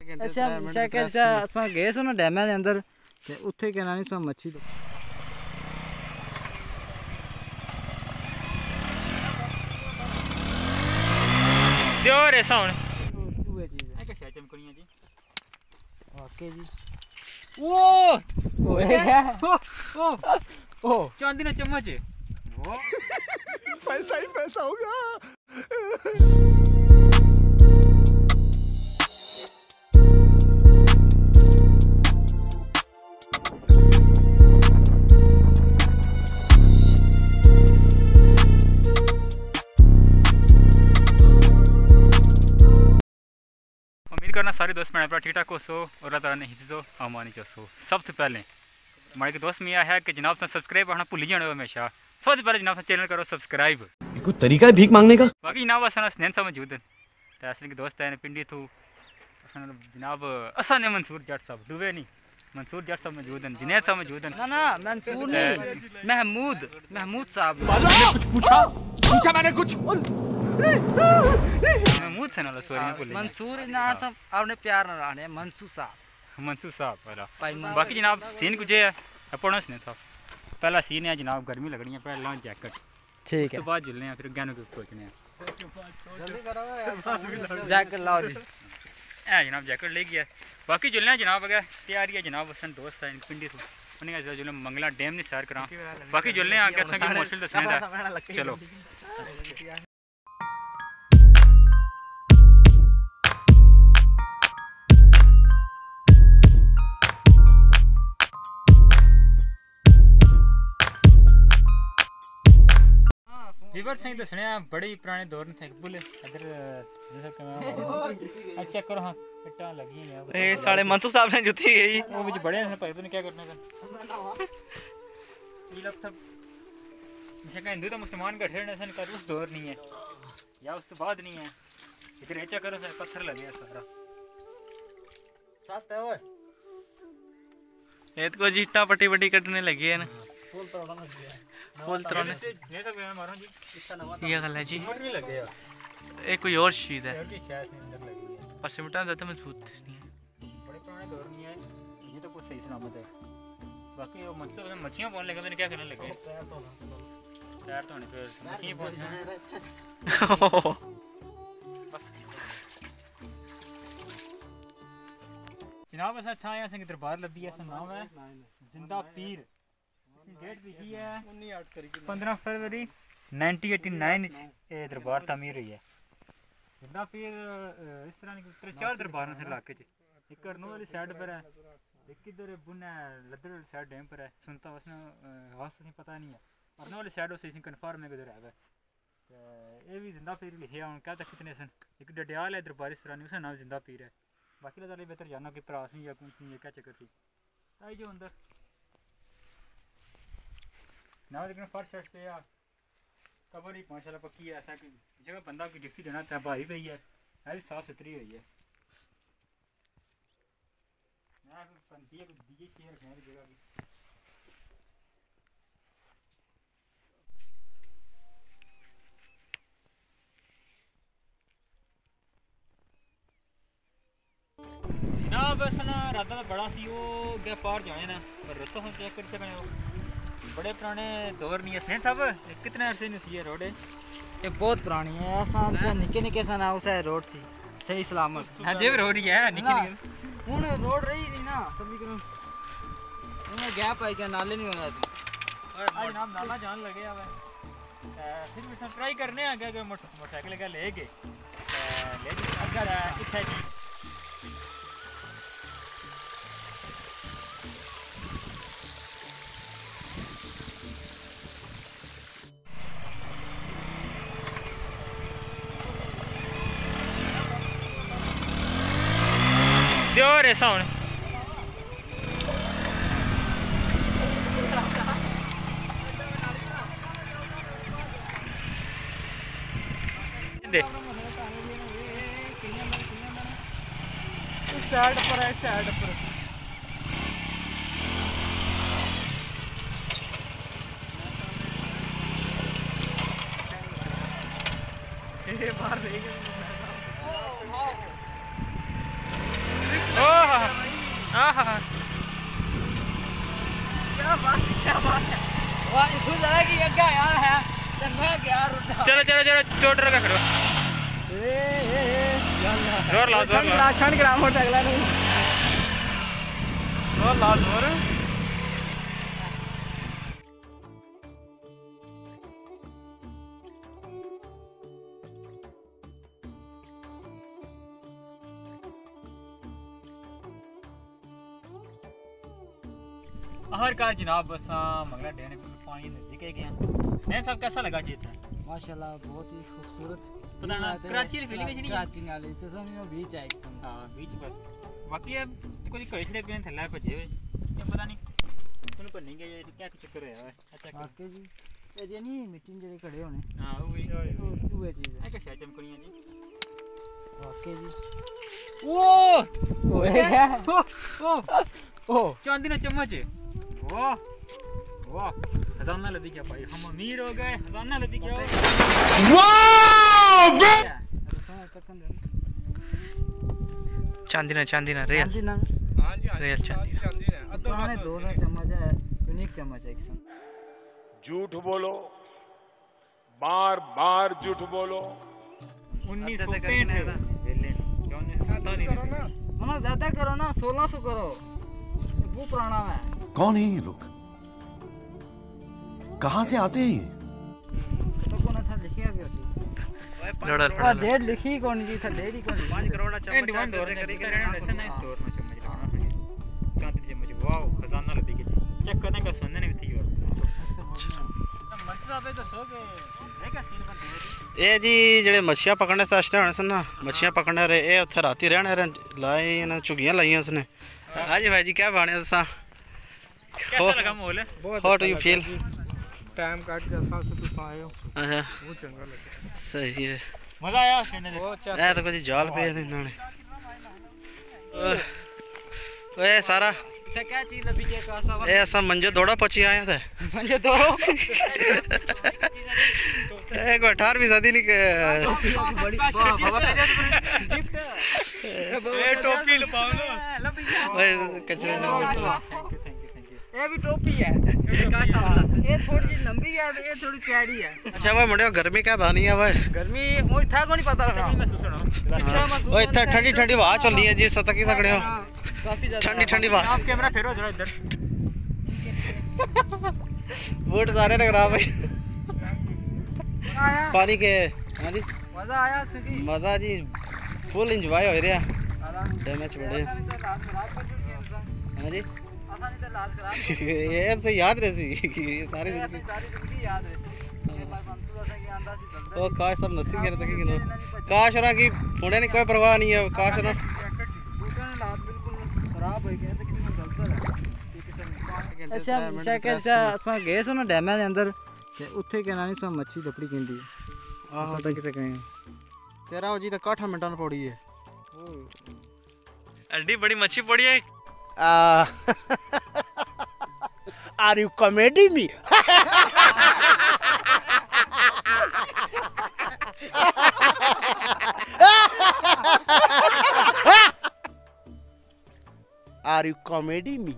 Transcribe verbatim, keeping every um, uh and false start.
अच्छा शैकर चा असां गए सो ना डैम दे अंदर ते उत्थे के नानी सो मच्छी दियो रे साउंड ओए चीज है क्या शायद चमकनियां जी वाकई जी ओ ओए ओ ओ ओ चांदी ना चम्मच वो पैसा ही पैसा होगा। उम्मीद करना सारे दोस्त मेरे अपना ठीक ठाक हो सो और अल्लाह ताला ने हिफ्ज़ो अमानी चो सो। सबसे पहले हमारे के दोस्त मियाँ है कि जनाब तुम सब्सक्राइब करना भूल जाने हो हमेशा। सबसे पहले जनाब चैनल करो सब्सक्राइब। कोई तरीका है भीख मांगने का? बाकी जनाब असन स्नैन सा मौजूद है तो असल के दोस्त है पिंडी थू जनाब असन है मंसूर जट साहब दुबे नहीं मंसूर जट साहब मौजूद हैं जुनैद साहब मौजूद हैं ना ना मंसूर नहीं महमूद महमूद साहब कुछ पूछा पूछा मैंने कुछ महमूद से ना सॉरी बोल मंसूर ना सब आपने प्यार ना रहने मंसूर साहब मंसूर साहब वाला भाई मंसूर। बाकी जनाब सीन कुछ है अपना सीन साहब पहला सीन है जनाब गर्मी लगनी है पहला जैकेट ठीक है उसके बाद जुलने हैं फिर ज्ञानों की सोचने हैं जल्दी करो यार जैकेट लाओ जी है जनाब जैकेट ले गया बाकी जुलने हैं जनाब अगर तैयारी है जनाब असन दोस्त है पिंडी थू उन्हें कहा जुलने मंगला डैम नहीं सैर करा बाकी जुलने हैं आगे अच्छा मौसम दसने दा चलो रिवर सिंह दसने बड़े पुराने दौर में थे बुले इधर चेक करो हाँ इट्टा लगी हैं ए साले मंसूर साहब ने जुती गई वो मुझे बड़े हैं पता नहीं क्या करने का ये लोग सब मुझे कह हिंदू तो मुसलमान का ठहरने से कर उस दौर नहीं है या उस तो बाद नहीं है इधर चेक करो सर पत्थर लगे हैं सारा साथ है ओए ये तो जीटा पट्टी पट्टी कटने लगी है ना फुल तोड़ना है फुल तोड़ने ये तो मैं मारूं जी इसका नवा ये गल है जी नहीं लगे यार ये कोई और चीज है की शायद से अंदर लगी है पर सिमटा ज्यादा मजबूत नहीं है बड़े पुराने दौर में है ये तो कुछ सही सलामत है बाकी वो मच्छर मच्छियां पौने लगे तो क्या करने लगे पैर तो नहीं फिर मच्छियां पौने बस जनाब ऐसा था यहाँ से दरबार लभी है नाम है जिंदा पीर डेट लिखी है पंद्रह फरवरी नाइनटीन एटी नाइन ये दरबार तमीर हुई है जिंदा पीर इस तरह की चार दरबार से इलाके च एक करनू वाली साइड पर है एक इधर बुना लद्दर वाली साइड डैम पर है सुनता उसने हास नहीं पता नहीं है और वाली साइड उसे कन्फर्म है किधर है ये भी जिंदा पीर लिखे हूँ क्या कितने सन एक डडियाल है दरबार इस तरह उसका नाम जिंदा पीर है बाकी तो बेहतर जाना कि भरा सी या कौन सी क्या चक्कर सी आई जो अंदर ना लेकिन फर्श शर्ट पे यार कबर ही माशाल्लाह पक्की है ऐसा कि जगह बंदा की डिफ्टी देना था भाई गई है है भी साफ सुथरी हुई है ना पंती है दिए चेयर रखने की जगह भी ना बस ना रात का बड़ा सी वो गया पार जाने ना पर रस्ता हम चेक कर सकने हो बड़े पुराने दौर नहीं है स्नेह साहब कितने अरसे नहीं सी ये रोड ये बहुत पुरानी है ऐसा निके निके सा ना उस रोड थी सही सलामत हां जे रोड ही है निके निके हुन रोड रही नहीं ना सभी को उन्हें गैप है क्या नाले नहीं होना था आज नाम नाला जान लगे अब फिर भी सब ट्राई करने आ गया मोटरसाइकिल का लेके लेके अगर इतना जी Dior è sound. साइड पर है साइड पर ये बाहर देख लगा यार है ते मैं गया रुटा चलो चलो चलो चोट रखा करो ए ए जोर लाओ जोर लाओ छण ग्राम होट अगला नहीं जोर लाओ जोर आखिरकार जनाब असा मंगला डैम पानी नजदीक है गया मैं सब कैसा लगा जी इतना माशाल्लाह बहुत ही खूबसूरत पता ना कराची की फीलिंग नहीं कराची नाले तो समझो बीच है किस्म हां बीच पर बाकी अब कोई घड़े छड़े पे थल्ला भजे हुए ये पता नहीं तन्नू को नहीं गए क्या चक्कर है अच्छा वाकई जी ये जे नहीं मिट्टी जेडे खड़े होने हां वही वो चीज है है क्या चमकनियां जी वाकई जी ओ ओए ओ ओ ओ चांदी ना चम्मच वाह वाह खजाना लदी क्या भाई हम अमीर हो गए खजाना लदी क्या वाह चांदी ना चांदी ना रियल चांदी ना हां जी रियल चांदी ना पुराने दो ना चम्मच है यूनिक चम्मच है किस्म झूठ बोलो बार बार झूठ बोलो उन्नीस सौ पैंठ वेले क्यों ने पता नहीं मना ज्यादा करो ना सोलह सौ करो वो पुराना है कौन है ये लोग कहाँ से आते हैं ये तो कौन था लिखिया भी उसी लड़ा आ डेट लिखी कौन जी था डेट ही कौन पाँच करोड़ ना ए चम्मच डिमांड दे और दे ने करी करी ऐसा ना स्टोर में चम्मच लगाना संगे चांदी चम्मच वाओ खजाना लदी के चेक करने का सुनने नहीं थी और मंसूबा पे तो सो के रहेगा सीन बन गया ਇਹ ਜੀ ਜਿਹੜੇ ਮੱਛੀਆਂ ਪਕੜਨੇ ਸਸਤੇ ਹੋਣੇ ਸਨ ਨਾ ਮੱਛੀਆਂ ਪਕੜਨੇ ਰਹੇ ਇਹ ਉੱਥੇ ਰਾਤੀ ਰਹਿਣੇ ਰਹੇ ਲਾਏ ਇਹਨਾਂ ਝੁਗੀਆਂ ਲਾਈਆਂ ਉਸਨੇ ਹਾਂਜੀ ਭਾਈ ਜੀ ਕੀ ਬਾਣੇ ਦੱਸਾਂ कैसा लगा माहौल how do you feel time काट के साथ से तुम आए हो अच्छा बहुत चंगा लगा सही है मजा आया सुनने में ਇਹ ਤਾਂ ਕੁਝ ਜਾਲ ਪਏ ਨੇ ਇਹਨਾਂ ਨੇ ਓਏ ਸਾਰਾ था क्या चीज लभी के कासा ਇਹ ਅਸਾਂ ਮੰਜੇ ਥੋੜਾ ਪਹੁੰਚੀ ਆਏ ਤੇ मंजे दो ਇਹ ਕੋ अठारहवीं सदी नहीं के बड़ी बाबा ए टोपी लगाओ ना ओए कचरे में ये भी टोपी है ये थोड़ी सी लंबी है ये थोड़ी चौड़ी है अच्छा वो मुंडे गर्मी क्या बानी है ओए गर्मी मुझे था को नहीं पता लगा महसूस होना अच्छा महसूस ओए इतना ठंडी ठंडी हवा चल रही है जी सतक ही सकड़े हो काफी ज्यादा ठंडी ठंडी हवा आप कैमरा फेरो जरा इधर बूट सारे ने खराब है आया पानी के हां जी मजा आया सुखी मजा जी फुल एंजॉय हो रहा आराम डैमेज बड़े से लाल खराब कर चुकी है इंसान हां जी आसानी से लाल खराब ये से याद रहे ये सारी ऐसे सारी जिंदगी याद है ये भाई मंसूबा से के अंदर से दलदल ओ काश सब नसीब करे तक कि काश रहा कि पुणे नहीं कोई परवाह नहीं है काश ना बूटा ने लात बिल्कुल खराब हो गया तो कितनी दलदल है ऐसा शायद कैसा असा गए सो ना डैम के अंदर ते उत्थे के नानी सो मच्छी लपड़ी केंदी हां पता किसे कहे तेरा जी तो काठा मिनटां पड़ी है एडी बड़ी मच्छी पड़ी है are you comedy me are you comedy me